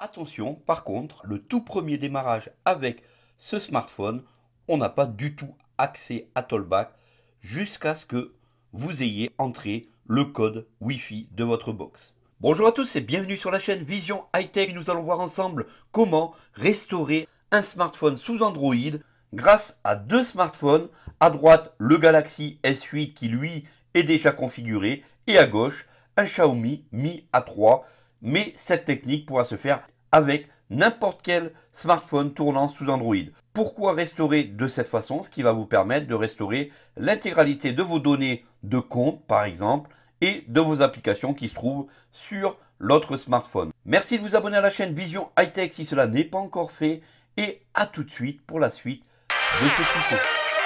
Attention, par contre, le tout premier démarrage avec ce smartphone, on n'a pas du tout accès à Tollback jusqu'à ce que vous ayez entré le code Wi-Fi de votre box. Bonjour à tous et bienvenue sur la chaîne Vision High Tech. Nous allons voir ensemble comment restaurer un smartphone sous Android grâce à deux smartphones. À droite, le Galaxy S8 qui lui est déjà configuré et à gauche, un Xiaomi Mi A3. Mais cette technique pourra se faire avec n'importe quel smartphone tournant sous Android. Pourquoi restaurer de cette façon? Ce qui va vous permettre de restaurer l'intégralité de vos données de compte, par exemple, et de vos applications qui se trouvent sur l'autre smartphone. Merci de vous abonner à la chaîne Vision High Tech si cela n'est pas encore fait. Et à tout de suite pour la suite de ce tuto.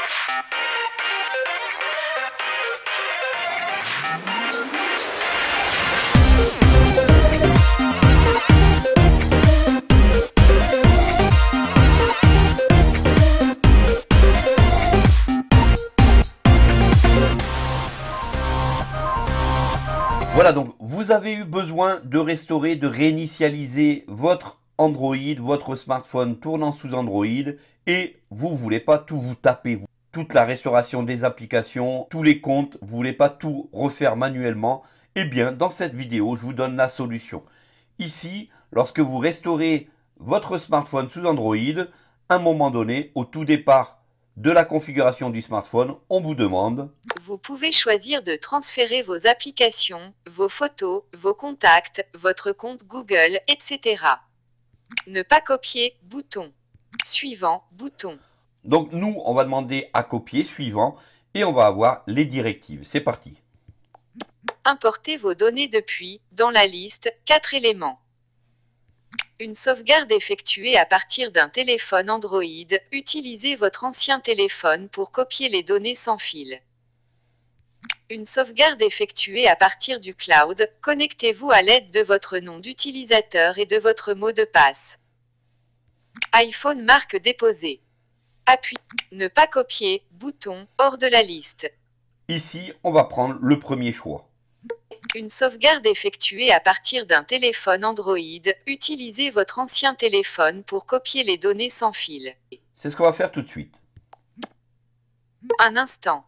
Voilà, donc vous avez eu besoin de restaurer, de réinitialiser votre Android, votre smartphone tournant sous Android et vous ne voulez pas tout vous taper, toute la restauration des applications, tous les comptes, vous ne voulez pas tout refaire manuellement. Eh bien, dans cette vidéo, je vous donne la solution. Ici, lorsque vous restaurez votre smartphone sous Android, à un moment donné, au tout départ de la configuration du smartphone, on vous demande: vous pouvez choisir de transférer vos applications, vos photos, vos contacts, votre compte Google, etc. Ne pas copier, bouton. Suivant, bouton. Donc nous, on va demander à copier, suivant, et on va avoir les directives. C'est parti. Importez vos données depuis, dans la liste, 4 éléments. Une sauvegarde effectuée à partir d'un téléphone Android, utilisez votre ancien téléphone pour copier les données sans fil. Une sauvegarde effectuée à partir du cloud, connectez-vous à l'aide de votre nom d'utilisateur et de votre mot de passe. iPhone marque déposée. Appui. Ne pas copier, bouton, hors de la liste. Ici, on va prendre le premier choix. Une sauvegarde effectuée à partir d'un téléphone Android, utilisez votre ancien téléphone pour copier les données sans fil. C'est ce qu'on va faire tout de suite. Un instant.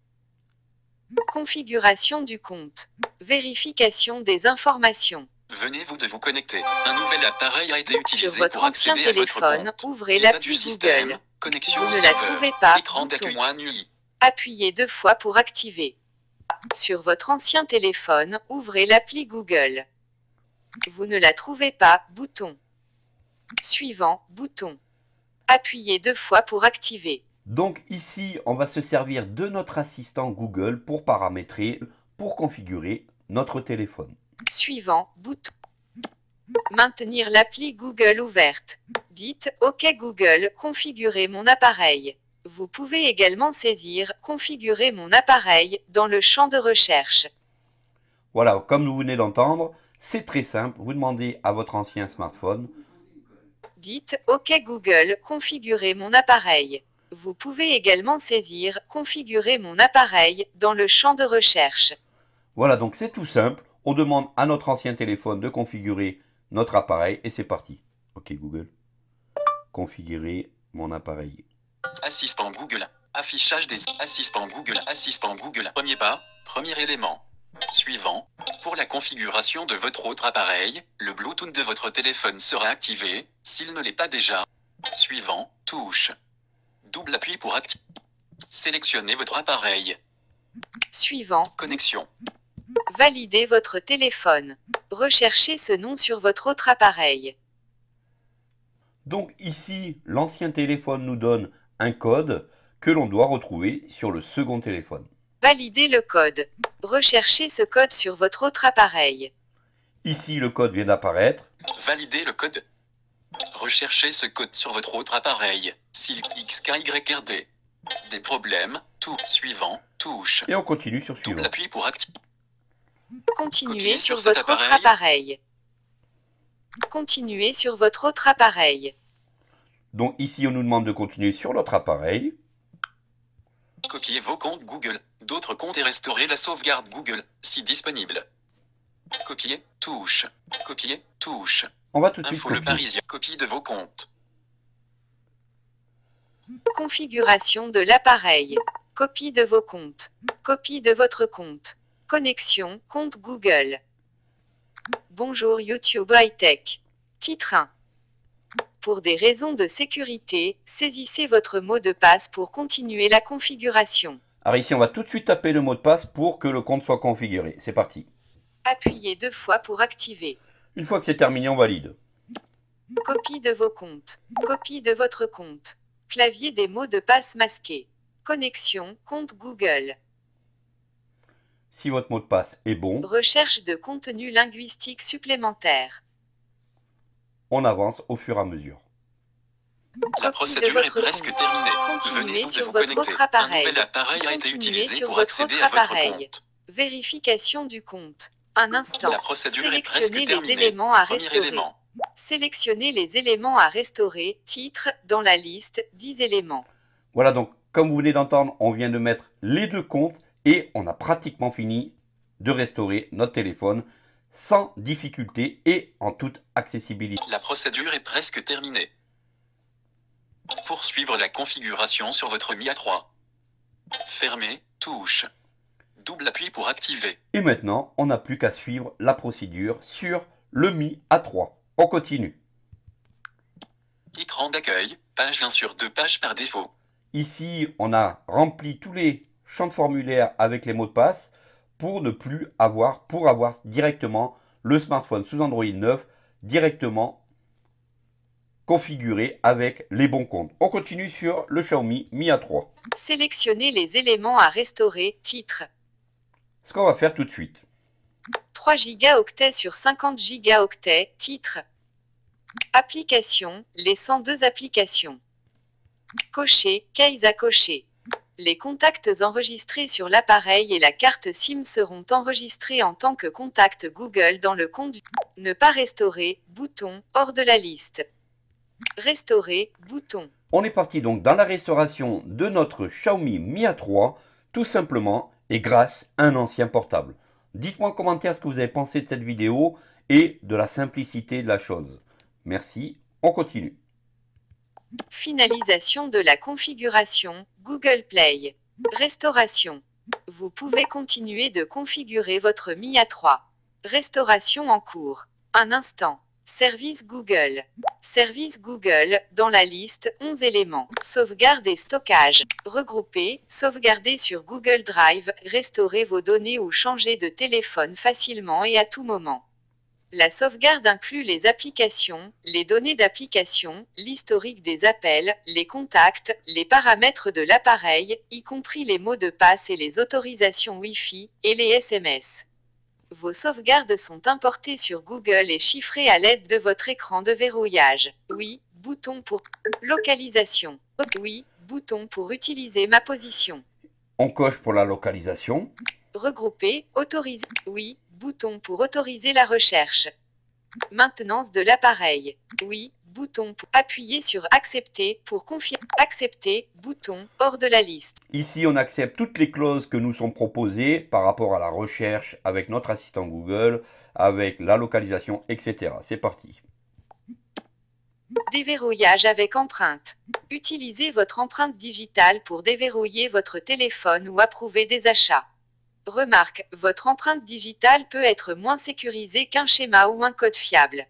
Configuration du compte. Vérification des informations. Venez-vous de vous connecter. Un nouvel appareil a été utilisé Sur votre pour ancien accéder à votre téléphone, compte. ouvrez État l'appli du système, Google. connexion Vous au ne la serveur, trouvez pas, écran d'accueil bouton. nuit. Appuyez 2 fois pour activer. Sur votre ancien téléphone, ouvrez l'appli Google. Vous ne la trouvez pas, bouton. Suivant, bouton. Appuyez 2 fois pour activer. Donc ici, on va se servir de notre assistant Google pour paramétrer, pour configurer notre téléphone. Suivant, bouton. Maintenir l'appli Google ouverte. Dites OK Google, configurez mon appareil. Vous pouvez également saisir configurer mon appareil dans le champ de recherche. Voilà, comme vous venez d'entendre, c'est très simple. Vous demandez à votre ancien smartphone. Dites OK Google, configurez mon appareil. Vous pouvez également saisir configurer mon appareil dans le champ de recherche. Voilà, donc c'est tout simple. On demande à notre ancien téléphone de configurer notre appareil et c'est parti. OK Google, configurer mon appareil. Assistant Google. Affichage des assistants Google. Assistant Google. Premier pas. Premier élément. Suivant. Pour la configuration de votre autre appareil, le Bluetooth de votre téléphone sera activé, s'il ne l'est pas déjà. Suivant. Touche. Double appui pour activer. Sélectionnez votre appareil. Suivant. Connexion. Validez votre téléphone. Recherchez ce nom sur votre autre appareil. Donc ici, l'ancien téléphone nous donne un code que l'on doit retrouver sur le second téléphone. Validez le code. Recherchez ce code sur votre autre appareil. Ici, le code vient d'apparaître. Validez le code. Recherchez ce code sur votre autre appareil. SIL XKYRD. Des problèmes. Tout. Suivant. Touche. Et on continue sur suivant. Double appui pour activer. Continuez Copiez sur sur cet votre autre appareil. Continuez sur votre autre appareil. Donc ici, on nous demande de continuer sur notre appareil. Copiez vos comptes Google, d'autres comptes et restaurer la sauvegarde Google, si disponible. Copier, touche. Copier, touche. On va tout de suite Info Le copier. Parisien. Copie de vos comptes. Configuration de l'appareil. Copie de vos comptes. Copie de votre compte. Connexion, compte Google. Bonjour YouTube High Tech. Titre 1. Pour des raisons de sécurité, saisissez votre mot de passe pour continuer la configuration. Alors ici, on va tout de suite taper le mot de passe pour que le compte soit configuré. C'est parti. Appuyez 2 fois pour activer. Une fois que c'est terminé, on valide. Copie de vos comptes. Copie de votre compte. Clavier des mots de passe masqués. Connexion, compte Google. Si votre mot de passe est bon, Recherche de contenu linguistique supplémentaire. on avance au fur et à mesure. La Copie procédure de est votre presque compte. terminée. Continuez Venez-vous de sur vous votre connecter. autre appareil. Un nouvel appareil a été Continuez utilisé sur pour votre accéder autre à votre appareil. compte. Vérification du compte. Un instant. La procédure est presque Sélectionnez les terminée. éléments à Premier restaurer. élément. Sélectionnez les éléments à restaurer. Titre, dans la liste, 10 éléments. Voilà, donc comme vous venez d'entendre, on vient de mettre les deux comptes et on a pratiquement fini de restaurer notre téléphone sans difficulté et en toute accessibilité. La procédure est presque terminée. Poursuivre la configuration sur votre Mi A3. Fermer, touche. Double appui pour activer. Et maintenant, on n'a plus qu'à suivre la procédure sur le Mi A3. On continue. Écran d'accueil, page 1 sur 2 pages par défaut. Ici, on a rempli tous les champs de formulaire avec les mots de passe pour avoir directement le smartphone sous Android 9 directement configuré avec les bons comptes. On continue sur le Xiaomi Mi A3. Sélectionnez les éléments à restaurer. Titre, Ce qu'on va faire tout de suite. 3 gigaoctets sur 50 gigaoctets. Titre, application, les 102 applications. Cocher, case à cocher. Les contacts enregistrés sur l'appareil et la carte SIM seront enregistrés en tant que contact Google dans le compte. Ne pas restaurer, bouton, hors de la liste. Restaurer, bouton. On est parti donc dans la restauration de notre Xiaomi Mi A3, tout simplement et grâce à un ancien portable. Dites-moi en commentaire ce que vous avez pensé de cette vidéo et de la simplicité de la chose. Merci, on continue. Finalisation de la configuration, Google Play. Restauration. Vous pouvez continuer de configurer votre Mi A3. Restauration en cours. Un instant. Service Google. Service Google, dans la liste, 11 éléments. Sauvegarde et stockage. Regrouper, sauvegarder sur Google Drive, restaurer vos données ou changer de téléphone facilement et à tout moment. La sauvegarde inclut les applications, les données d'application, l'historique des appels, les contacts, les paramètres de l'appareil, y compris les mots de passe et les autorisations Wi-Fi, et les SMS. Vos sauvegardes sont importées sur Google et chiffrées à l'aide de votre écran de verrouillage. Oui, bouton pour localisation. Oui, bouton pour utiliser ma position. On coche pour la localisation. Regrouper, autoriser. Oui, bouton pour autoriser la recherche. Maintenance de l'appareil. Oui, bouton pour appuyer sur accepter pour confirmer. Accepter, bouton, hors de la liste. Ici, on accepte toutes les clauses que nous sont proposées par rapport à la recherche avec notre assistant Google, avec la localisation, etc. C'est parti. Déverrouillage avec empreinte. Utilisez votre empreinte digitale pour déverrouiller votre téléphone ou approuver des achats. Remarque, votre empreinte digitale peut être moins sécurisée qu'un schéma ou un code fiable.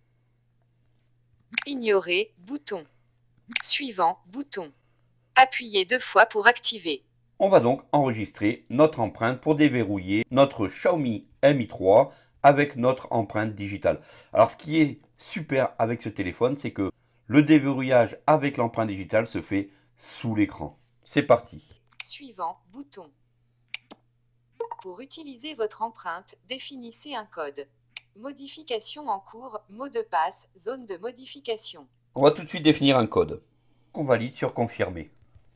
Ignorer, bouton. Suivant, bouton. Appuyez 2 fois pour activer. On va donc enregistrer notre empreinte pour déverrouiller notre Xiaomi Mi 3 avec notre empreinte digitale. Alors ce qui est super avec ce téléphone, c'est que le déverrouillage avec l'empreinte digitale se fait sous l'écran. C'est parti. Suivant, bouton. Pour utiliser votre empreinte, définissez un code. Modification en cours, mot de passe, zone de modification. On va tout de suite définir un code. On valide sur confirmer.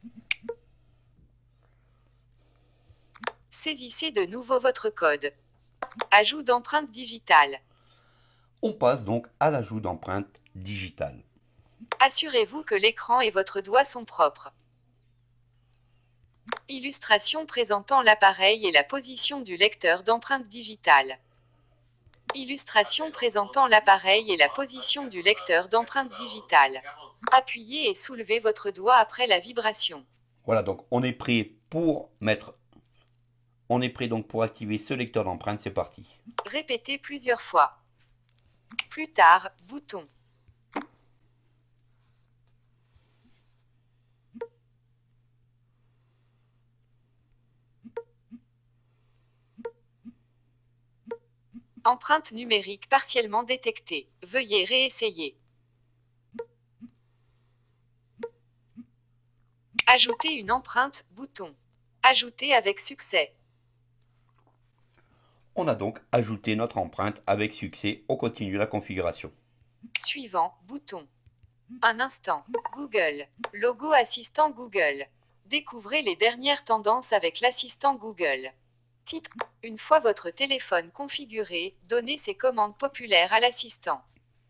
Saisissez de nouveau votre code. Ajout d'empreinte digitale. On passe donc à l'ajout d'empreinte digitale. Assurez-vous que l'écran et votre doigt sont propres. Illustration présentant l'appareil et la position du lecteur d'empreinte digitale. Illustration présentant l'appareil et la position du lecteur d'empreintes digitales. Appuyez et soulevez votre doigt après la vibration. Voilà, donc on est prêt pour mettre... On est prêt donc pour activer ce lecteur d'empreintes, c'est parti. Répétez plusieurs fois. Plus tard, bouton. Empreinte numérique partiellement détectée. Veuillez réessayer. Ajouter une empreinte, bouton. Ajouter avec succès. On a donc ajouté notre empreinte avec succès. On continue la configuration. Suivant, bouton. Un instant. Google. Logo assistant Google. Découvrez les dernières tendances avec l'assistant Google. Titre. Une fois votre téléphone configuré, donnez ces commandes populaires à l'assistant.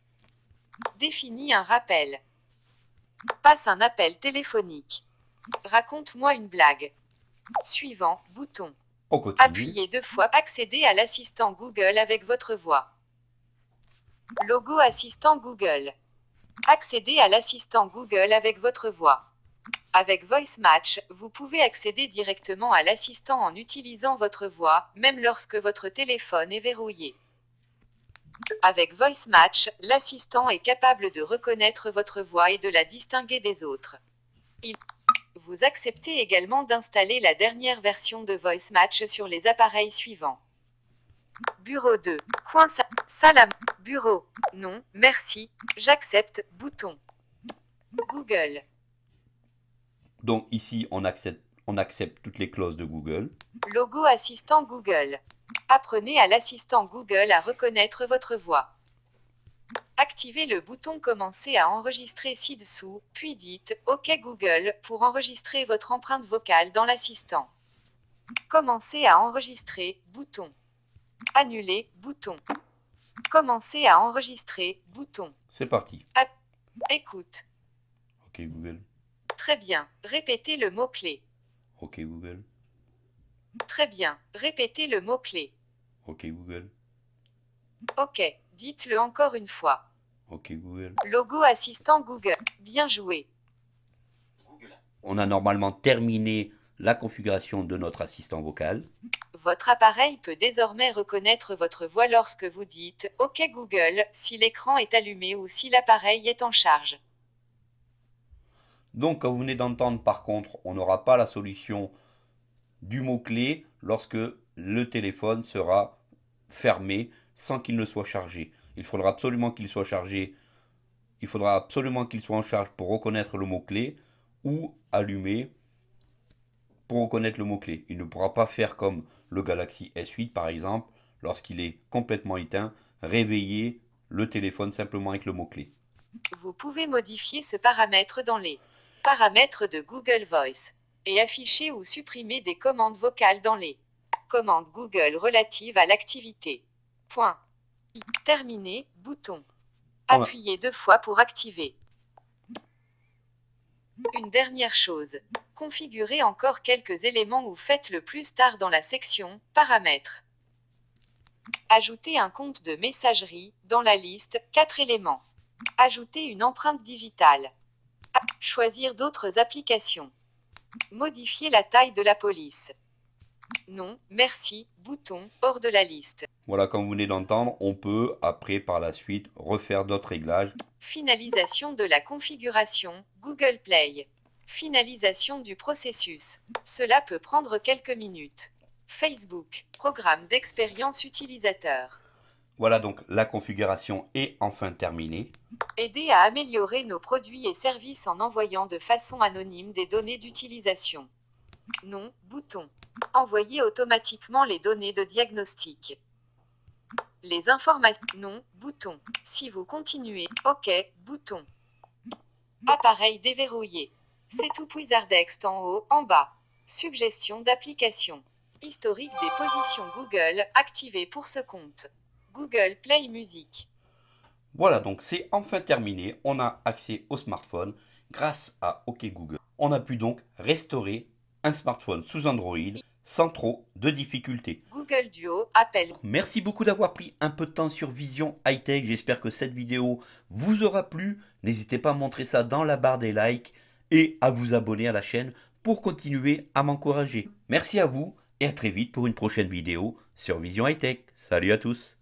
Définis un rappel. Passe un appel téléphonique. Raconte-moi une blague. Suivant, bouton. On continue. Appuyez 2 fois. Accéder à l'assistant Google avec votre voix. Logo assistant Google. Accéder à l'assistant Google avec votre voix. Avec Voice Match, vous pouvez accéder directement à l'assistant en utilisant votre voix, même lorsque votre téléphone est verrouillé. Avec Voice Match, l'assistant est capable de reconnaître votre voix et de la distinguer des autres. Vous acceptez également d'installer la dernière version de Voice Match sur les appareils suivants. Bureau 2. Coin Salam. Bureau. Non, merci. J'accepte. Bouton. Google. Donc ici, on accepte toutes les clauses de Google. Logo assistant Google. Apprenez à l'assistant Google à reconnaître votre voix. Activez le bouton Commencer à enregistrer ci-dessous, puis dites OK Google pour enregistrer votre empreinte vocale dans l'assistant. Commencer à enregistrer, bouton. Annuler, bouton. Commencer à enregistrer, bouton. C'est parti. Écoute. OK Google. Très bien. Répétez le mot-clé. OK Google. Très bien. Répétez le mot-clé. OK Google. OK. Dites-le encore une fois. OK Google. Logo assistant Google. Bien joué. On a normalement terminé la configuration de notre assistant vocal. Votre appareil peut désormais reconnaître votre voix lorsque vous dites OK Google si l'écran est allumé ou si l'appareil est en charge. Donc, comme vous venez d'entendre, par contre, on n'aura pas la solution du mot-clé lorsque le téléphone sera fermé sans qu'il ne soit chargé. Il faudra absolument qu'il soit chargé. Il faudra absolument qu'il soit en charge pour reconnaître le mot-clé ou allumé pour reconnaître le mot-clé. Il ne pourra pas faire comme le Galaxy S8 par exemple, lorsqu'il est complètement éteint, réveiller le téléphone simplement avec le mot-clé. Vous pouvez modifier ce paramètre dans les paramètres de Google Voice et afficher ou supprimer des commandes vocales dans les commandes Google relatives à l'activité. Point. Terminé, bouton. Appuyez 2 fois pour activer. Une dernière chose. Configurez encore quelques éléments ou faites-le plus tard dans la section Paramètres. Ajoutez un compte de messagerie dans la liste 4 éléments. Ajouter une empreinte digitale. Choisir d'autres applications. Modifier la taille de la police. Non, merci, bouton, hors de la liste. Voilà, comme vous venez d'entendre, on peut après par la suite refaire d'autres réglages. Finalisation de la configuration, Google Play. Finalisation du processus. Cela peut prendre quelques minutes. Facebook, programme d'expérience utilisateur. Voilà, donc la configuration est enfin terminée. Aider à améliorer nos produits et services en envoyant de façon anonyme des données d'utilisation. Non, bouton. Envoyer automatiquement les données de diagnostic. Les informations. Non, bouton. Si vous continuez. OK, bouton. Appareil déverrouillé. C'est tout Wizardext en haut, en bas. Suggestion d'application. Historique des positions Google, activé pour ce compte. Google Play Music. Voilà, donc c'est enfin terminé. On a accès au smartphone grâce à OK Google. On a pu donc restaurer un smartphone sous Android sans trop de difficultés. Google Duo, appel. Merci beaucoup d'avoir pris un peu de temps sur Vision High Tech. J'espère que cette vidéo vous aura plu. N'hésitez pas à montrer ça dans la barre des likes et à vous abonner à la chaîne pour continuer à m'encourager. Merci à vous et à très vite pour une prochaine vidéo sur Vision High Tech. Salut à tous.